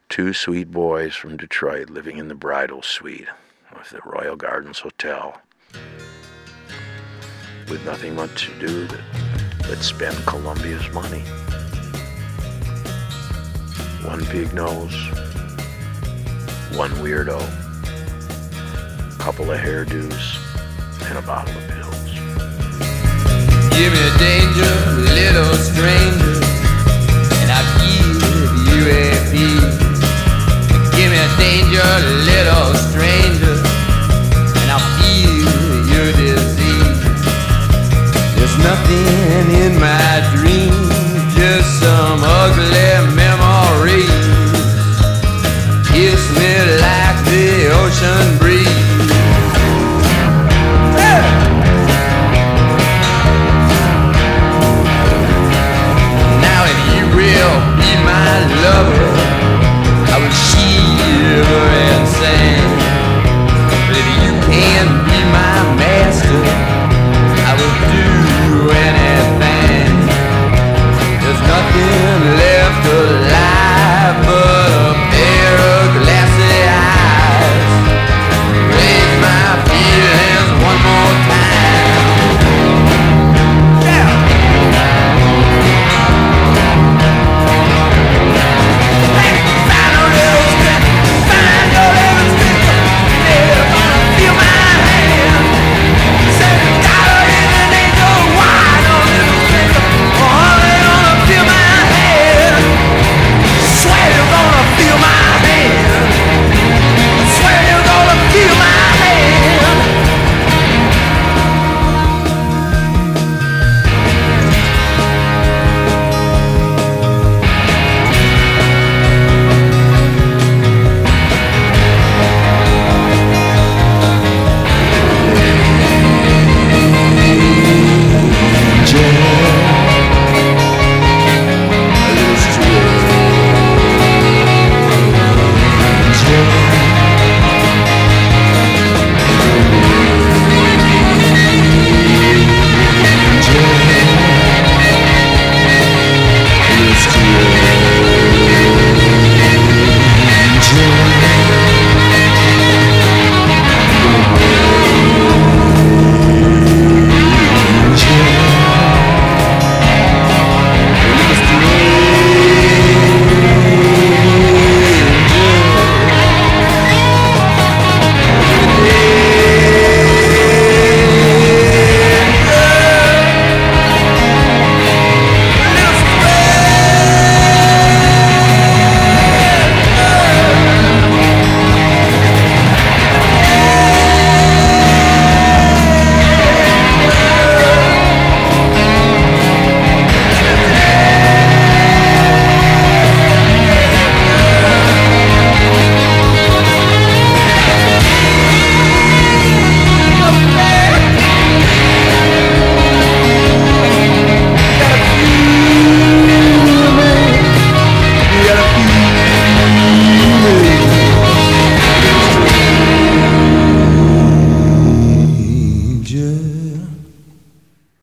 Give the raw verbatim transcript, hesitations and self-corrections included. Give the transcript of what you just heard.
Two sweet boys from Detroit living in the bridal suite of the Royal Gardens Hotel, with nothing much to do that, but spend Columbia's money. One pig nose, one weirdo, a couple of hairdos, and a bottle of pills. Give me danger, little stranger, and I feel